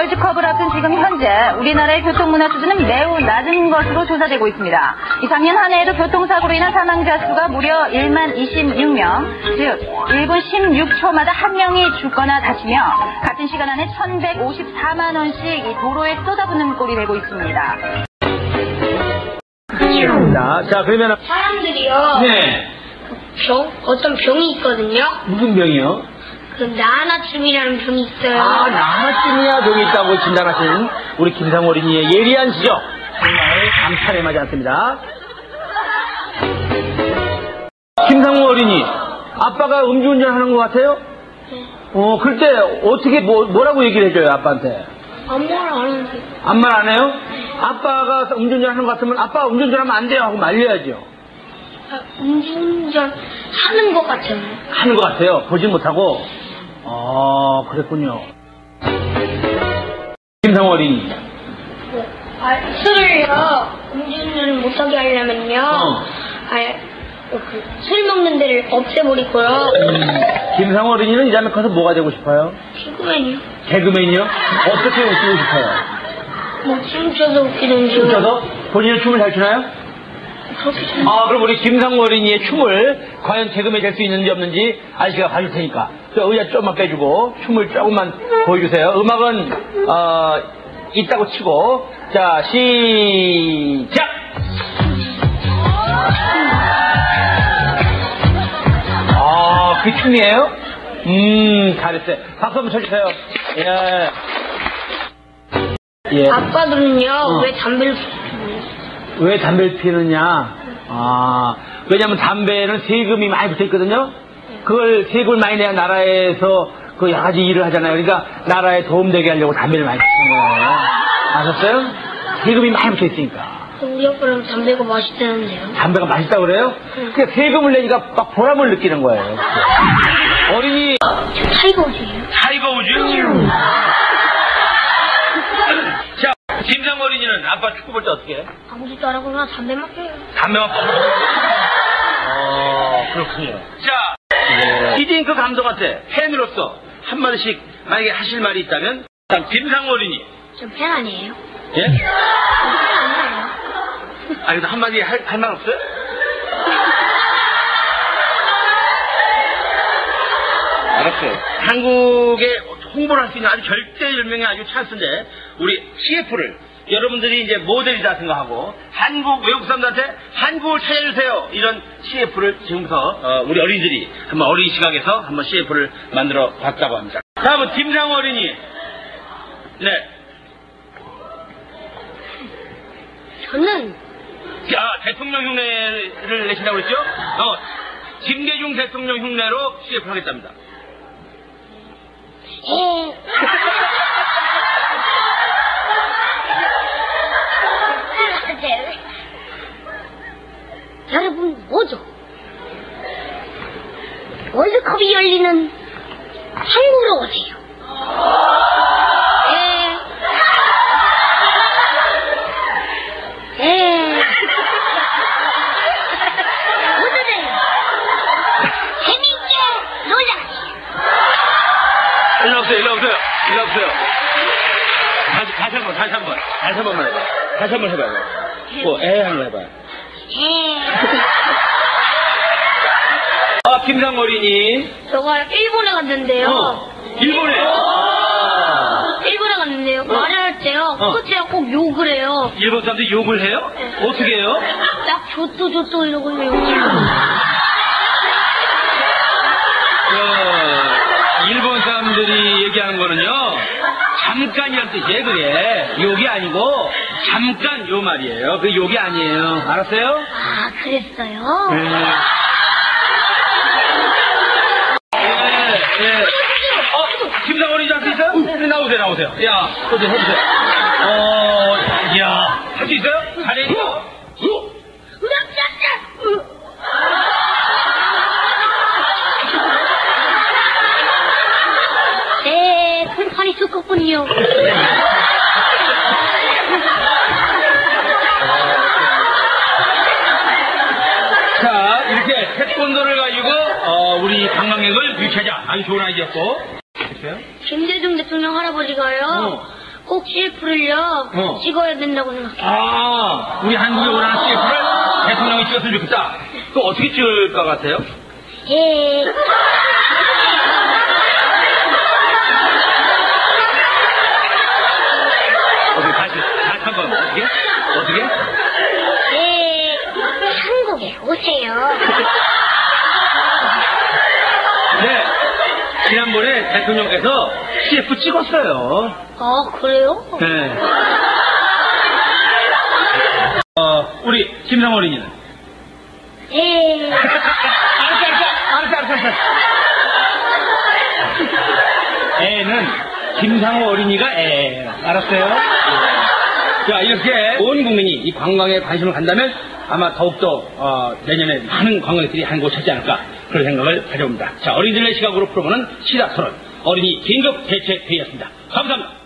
월드컵을 앞둔 지금 현재 우리나라의 교통문화 수준은 매우 낮은 것으로 조사되고 있습니다. 작년 한 해에도 교통사고로 인한 사망자 수가 무려 1만 26명, 즉 1분 16초마다 한 명이 죽거나 다치며 같은 시간 안에 1,154만 원씩 이 도로에 쏟아붓는 꼴이 되고 있습니다. 자, 그러면 사람들이요. 네. 어떤 병이 있거든요. 무슨 병이요? 그 나나쯤이라는 병이 있어요. 아, 나나쯤이야 병이 있다고 진단하신 우리 김상우 어린이의 예리한 지적. 정말 감탄에 맞지 않습니다. 김상우 어린이, 아빠가 음주운전하는 것 같아요? 네. 그럴 때 어떻게 뭐라고 얘기를 해줘요 아빠한테? 아무 말 안 하는데. 아무 말 안 해요? 아빠가 음주운전하는 것 같으면 아빠 음주운전하면 안 돼요 하고 말려야죠. 음주운전 하는 것 같아요. 하는 것 같아요. 보진 못하고. 그랬군요. 김상우 어린이. 술을요, 음주운전을 못하게 하려면요, 술 먹는 데를 없애버리고요. 김상우 어린이는 이 다음에 커서 뭐가 되고 싶어요? 개그맨이요. 개그맨이요? 어떻게 웃기고 싶어요? 뭐 춤춰서 웃기는지. 춤춰서? 본인은 춤을 잘 추나요? 그렇게 좀. 그럼 우리 김상우 어린이의 춤을 과연 개그맨이 될 수 있는지 없는지 아저씨가 봐줄 테니까 저 의자 조금만 빼주고 춤을 조금만 보여주세요. 음악은 있다고 치고 자 시작. 그 춤이에요? 잘했어요. 박수 한번 쳐주세요. 예. 예. 아빠들은요, 왜 담배를 피우는? 왜 담배를 피우느냐? 왜냐면 담배는 세금이 많이 붙어 있거든요? 그걸 세금을 많이 내야 나라에서 그 여러 가지 일을 하잖아요. 그러니까 나라에 도움되게 하려고 담배를 많이 피우는 거예요. 아셨어요? 세금이 많이 붙어 있으니까. 우리 아빠는 담배가 맛있다는데요. 담배가 맛있다고 그래요? 그러니까 세금을 내니까 막 보람을 느끼는 거예요. 어린이. 타이거 우즈예요. 타이거 우즈? 자, 김상우 어린이는 아빠 축구 볼 때 어떻게 해? 아무것도 안 하고 그냥 담배만 펴요. 담배만 펴요? 그렇군요. 자, 히딩크 감독한테 팬으로서 한마디씩 만약에 하실 말이 있다면 김상우 어린이. 저 팬 아니에요? 예? 팬 아니에요. 그래도 한마디 할 말 없어요? 알았어요. 한국에 홍보를 할 수 있는 아주 절대절명의 아주 찬스인데 우리 CF를 여러분들이 이제 모델이다 생각하고 한국 외국 사람들한테 한국을 찾아주세요 이런 CF를 지금부터 우리 어린이들이 한번 어린이 시각에서 한번 CF를 만들어 봤다고 합니다. 다음은 김상우 어린이. 네. 저는 대통령 흉내를 내신다고 했죠? 김대중 대통령 흉내로 CF를 하겠답니다. 여러분 뭐죠? 월드컵이 열리는 한국으로 오세요. 오늘은 재밌게 놀자. 일로 오세요. 다시 한번 해봐요. 다시 한번 해봐요. 한번 해봐요. 김상우 어린이. 저가 일본에 갔는데요. 일본에 갔는데요. 말을 할 때요. 코치가 꼭 욕을 해요. 일본 사람들이 욕을 해요? 네. 어떻게 해요? 딱 조또 이러고 해요. 일본 사람들이 얘기하는 거는요, 잠깐이란 뜻이에요, 그게. 욕이 아니고, 잠깐 요 말이에요. 그 욕이 아니에요. 알았어요? 그랬어요? 김상우 어린이 할 수 있어요? 나오세요. 야, 어디 해주세요. 할 수 있어요? 잘해요? 네, 손판이 두껍군요. 자, 이렇게 태권도를 가지고 우리 관광객을 유치하자. 아주 좋은 아이디어였고. 김대중 대통령 할아버지가요. 꼭 CF를요 찍어야 된다고 생각해요. 아, 우리 한국에 원하는 CF를 대통령이 찍었으면 좋겠다. 또 어떻게 찍을 것 같아요? 예. 다시 한번 어떻게? 예. 한국에 오세요. 네, 지난번에 대통령께서 CF 찍었어요. 아, 그래요? 네. 우리 김상 어린이는? 예. 알았어. 애는 김상호 어린이가 알았어요? 자, 이렇게 온 국민이 이 관광에 관심을 간다면 아마 더욱더 내년에 많은 관광객들이 한국을 찾지 않을까 그런 생각을 가져봅니다. 자, 어린이들의 시각으로 풀어보는 시사 토론 어린이 긴급 대책회의였습니다. 감사합니다.